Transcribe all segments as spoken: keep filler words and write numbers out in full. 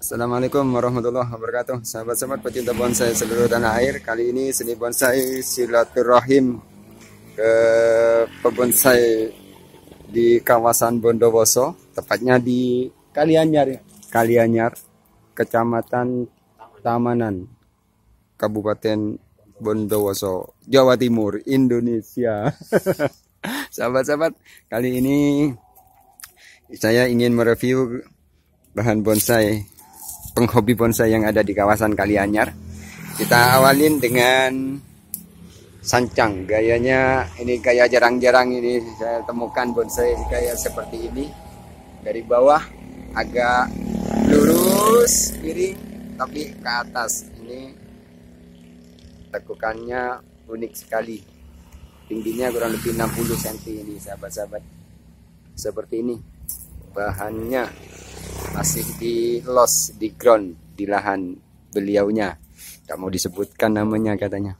Assalamualaikum warahmatullahi wabarakatuh. Sahabat-sahabat pecinta bonsai seluruh tanah air. Kali ini seni bonsai silaturahim ke pebonsai di kawasan Bondowoso, tepatnya di Kalianyar, Kalianyar, Kecamatan Tamanan, Kabupaten Bondowoso, Jawa Timur, Indonesia. Sahabat-sahabat, kali ini saya ingin mereview bahan bonsai penghobi bonsai yang ada di kawasan Kalianyar. Kita awalin dengan sancang. Gayanya ini gaya jarang-jarang ini saya temukan bonsai gaya seperti ini. Dari bawah agak lurus miring tapi ke atas. Ini tekukannya unik sekali. Tingginya kurang lebih enam puluh sentimeter ini sahabat-sahabat. Seperti ini. Bahannya masih di los di ground di lahan beliaunya, tidak mau disebutkan namanya katanya.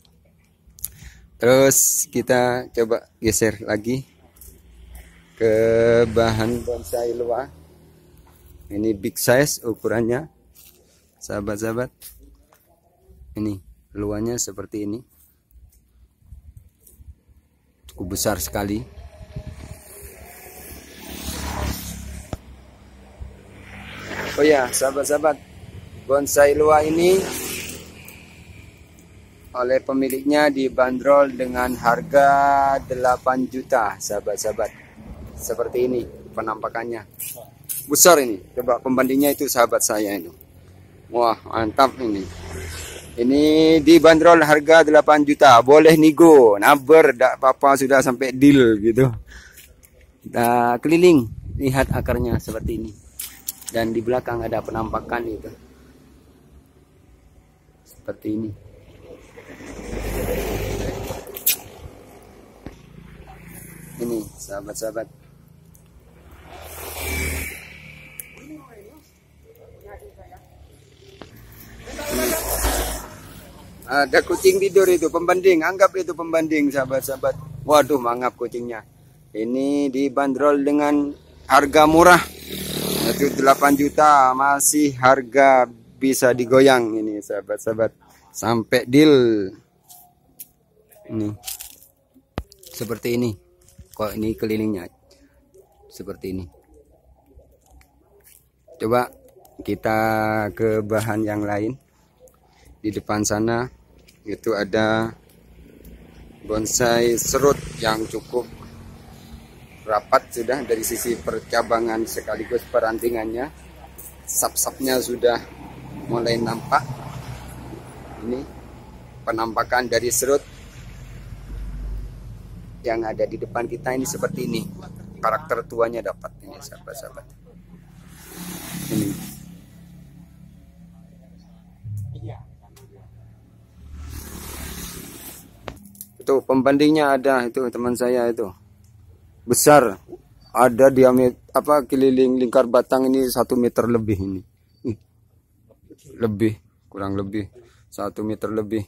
Terus kita coba geser lagi ke bahan bonsai luar. Ini big size ukurannya sahabat-sahabat. Ini luarnya seperti ini, cukup besar sekali. Oh ya, sahabat-sahabat, bonsai luar ini oleh pemiliknya dibanderol dengan harga delapan juta, sahabat-sahabat. Seperti ini penampakannya. Besar ini. Coba pembandingnya itu sahabat saya ini. Wah, mantap ini. Ini dibanderol harga delapan juta. Boleh nego, naber, dak apa-apa sudah sampai deal gitu. Nah, keliling, lihat akarnya seperti ini. Dan di belakang ada penampakan itu seperti ini. Ini sahabat-sahabat. Ada kucing tidur itu pembanding, anggap itu pembanding sahabat-sahabat. Waduh, mangap kucingnya. Ini dibanderol dengan harga murah. Itu delapan juta, masih harga bisa digoyang ini sahabat-sahabat. Sampai deal. Ini. Seperti ini. Kok ini kelilingnya seperti ini. Coba kita ke bahan yang lain. Di depan sana itu ada bonsai serut yang cukup rapat sudah dari sisi percabangan sekaligus perantingannya. Sap-sapnya sudah mulai nampak. Ini penampakan dari serut yang ada di depan kita ini seperti ini. Karakter tuanya dapat ini sahabat-sahabat. Ini. Itu pembandingnya ada itu teman saya itu. Besar, ada diameter apa keliling lingkar batang ini satu meter lebih ini, lebih kurang lebih satu meter lebih.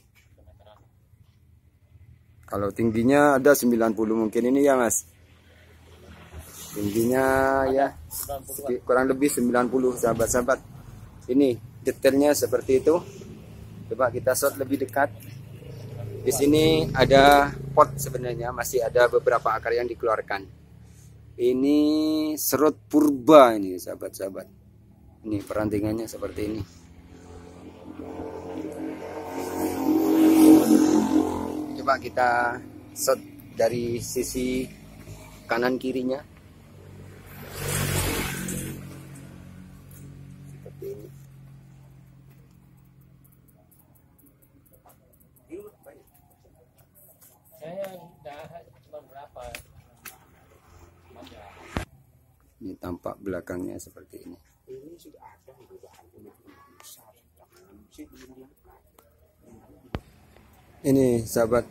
Kalau tingginya ada sembilan puluh mungkin ini ya mas, tingginya ya kurang lebih sembilan puluh sahabat-sahabat. Ini detailnya seperti itu. Coba kita shot lebih dekat. Di sini ada pot sebenarnya, masih ada beberapa akar yang dikeluarkan. Ini serut purba ini sahabat-sahabat. Ini perantingannya seperti ini. Coba kita shot dari sisi kanan kirinya. Seperti ini. Ini tampak belakangnya seperti ini. Ini sahabat,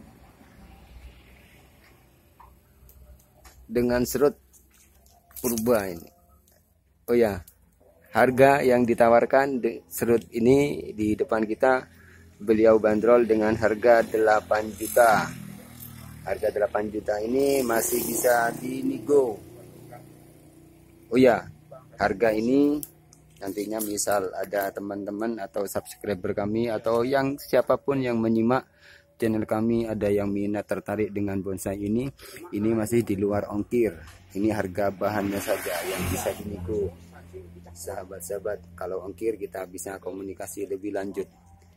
dengan serut purba ini. Oh ya, harga yang ditawarkan serut ini di depan kita beliau bandrol dengan harga delapan juta. Harga delapan juta ini masih bisa dinego. Oh ya, harga ini nantinya misal ada teman-teman atau subscriber kami atau yang siapapun yang menyimak channel kami ada yang minat tertarik dengan bonsai ini, ini masih di luar ongkir. Ini harga bahannya saja yang bisa dinego. Sahabat-sahabat, kalau ongkir kita bisa komunikasi lebih lanjut.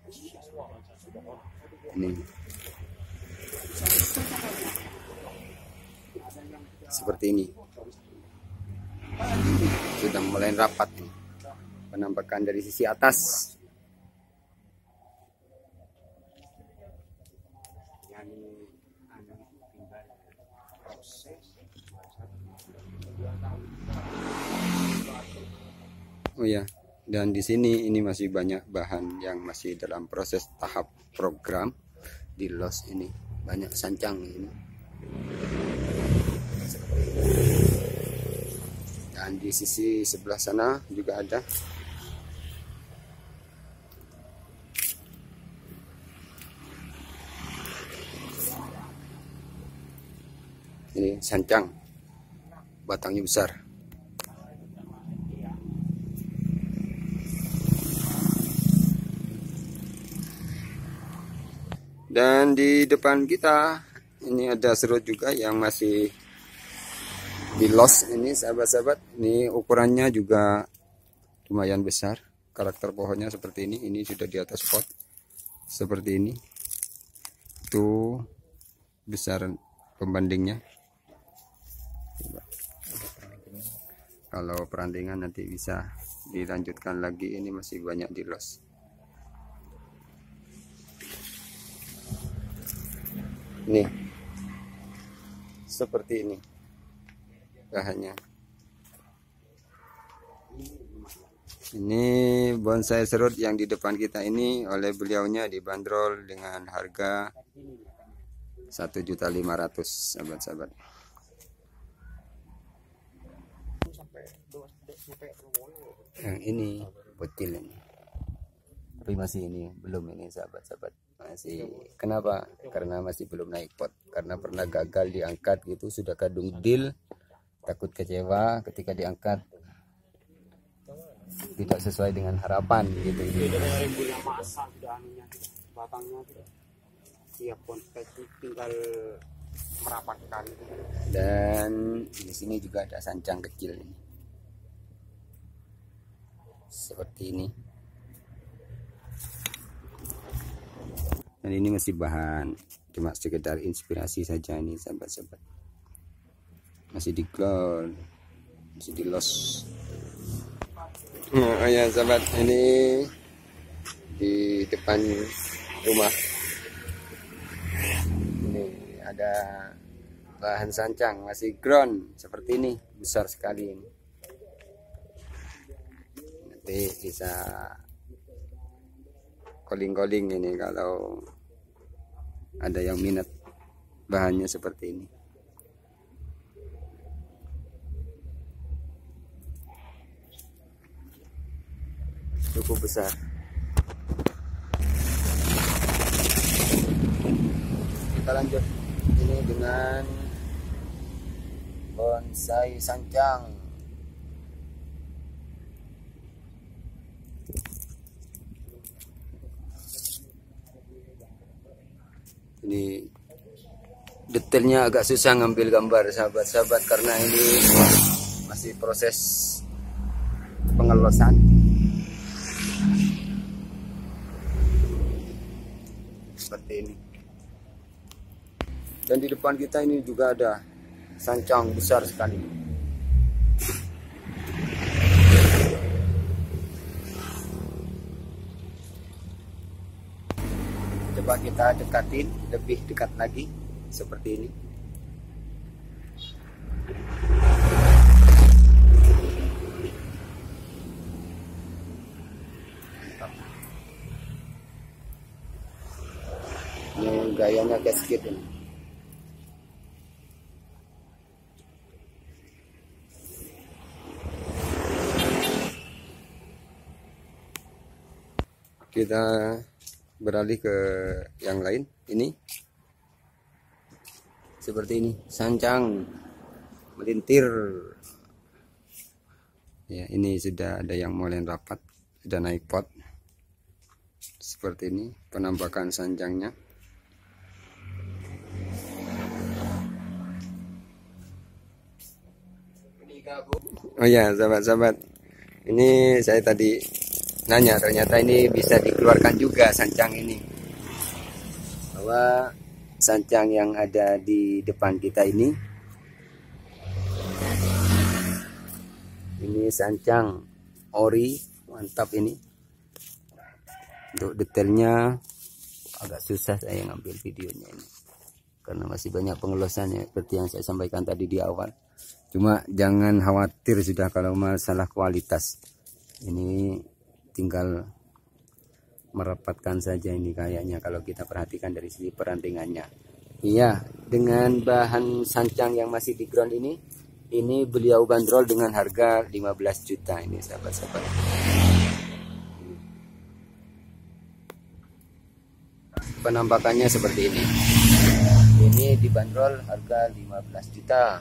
Ini seperti ini, sudah mulai rapat nih penampakan dari sisi atas. Oh ya, dan di sini ini masih banyak bahan yang masih dalam proses tahap program di los ini, banyak sancang ini. Dan di sisi sebelah sana juga ada. Ini sancang, batangnya besar. Dan di depan kita ini ada serut juga yang masih di los ini, sahabat-sahabat. Ini ukurannya juga lumayan besar. Karakter pohonnya seperti ini. Ini sudah di atas pot seperti ini. Itu besar pembandingnya. Kalau perandingan nanti bisa dilanjutkan lagi. Ini masih banyak di los. Nih, seperti ini bahannya. Ini bonsai serut yang di depan kita ini oleh beliaunya dibanderol dengan harga satu juta lima ratus ribu, sahabat-sahabat. Yang ini bocil ini, tapi masih ini belum ini, sahabat-sahabat. Masih, kenapa? Karena masih belum naik pot, karena pernah gagal diangkat gitu, sudah kadung deal, takut kecewa ketika diangkat tidak sesuai dengan harapan gitu. Dan di sini juga ada sancang kecil ini, seperti ini. Dan ini masih bahan, cuma sekedar inspirasi saja ini, sahabat-sahabat. Masih di ground, masih di los. Oh ya sahabat, ini di depan rumah ini ada bahan sancang masih ground seperti ini, besar sekali ini. Nanti bisa calling-calling ini kalau ada yang minat bahannya seperti ini. Cukup besar. Kita lanjut ini dengan bonsai sancang. Ini detailnya agak susah ngambil gambar, sahabat-sahabat, karena ini masih proses pengelosan. Seperti ini. Dan di depan kita ini juga ada sancang besar sekali. Coba kita dekatin lebih dekat lagi seperti ini. Ini gayanya gasket ini. Kita beralih ke yang lain. Ini seperti ini, sancang melintir. Ya, ini sudah ada yang mulai rapat, sudah naik pot. Seperti ini penampakan sanjangnya. Oh ya, sahabat-sahabat, ini saya tadi nanya, ternyata ini bisa dikeluarkan juga sancang ini. Bahwa sancang yang ada di depan kita ini, ini sancang ori, mantap ini. Untuk detailnya agak susah saya ngambil videonya ini, karena masih banyak pengelosannya seperti yang saya sampaikan tadi di awal. Cuma jangan khawatir sudah kalau masalah kualitas. Ini tinggal merapatkan saja ini kayaknya kalau kita perhatikan dari sisi perantingannya. Iya, dengan bahan sancang yang masih di ground ini, ini beliau bandrol dengan harga lima belas juta ini sahabat-sahabat. Penampakannya seperti ini. Ini dibanderol harga lima belas juta.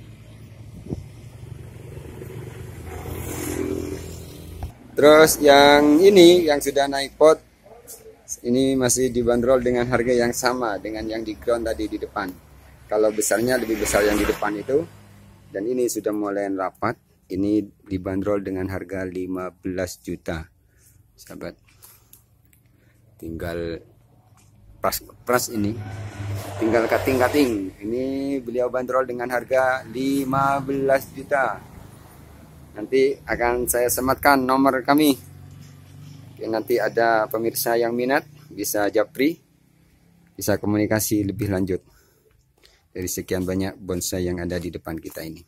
Terus yang ini yang sudah naik pot, ini masih dibanderol dengan harga yang sama dengan yang di ground tadi di depan. Kalau besarnya lebih besar yang di depan itu. Dan ini sudah mulai rapat. Ini dibanderol dengan harga lima belas juta. Sahabat. Tinggal pras ini. Tinggal cutting-cutting. Ini beliau bandrol dengan harga lima belas juta. Nanti akan saya sematkan nomor kami. Oke, nanti ada pemirsa yang minat bisa japri, bisa komunikasi lebih lanjut dari sekian banyak bonsai yang ada di depan kita ini.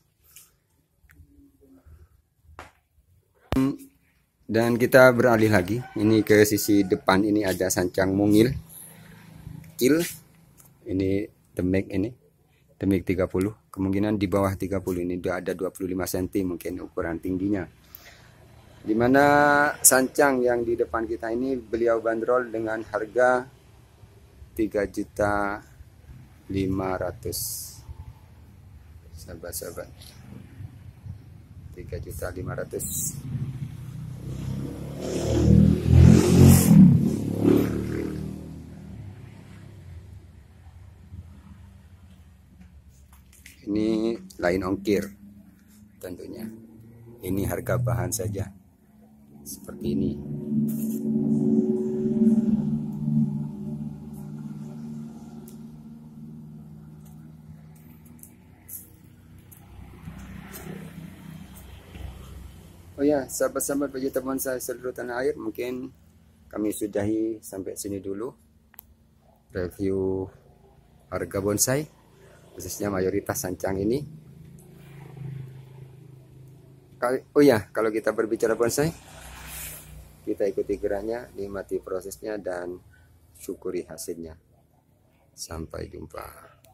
Dan kita beralih lagi. Ini ke sisi depan, ini ada sancang mungil kecil. Ini demek ini. Demek tiga puluh, kemungkinan di bawah tiga puluh, ini udah ada dua puluh lima sentimeter mungkin ukuran tingginya. Dimana sancang yang di depan kita ini beliau bandrol dengan harga tiga juta lima ratus. Sahabat-sahabat, tiga juta lima ratus. Ini lain ongkir tentunya. Ini harga bahan saja. Seperti ini. Oh ya, sahabat-sahabat pecinta bonsai seluruh tanah air, mungkin kami sudahi sampai sini dulu review harga bonsai, khususnya mayoritas sancang ini. Oh ya, kalau kita berbicara bonsai, kita ikuti geraknya, nikmati prosesnya, dan syukuri hasilnya. Sampai jumpa.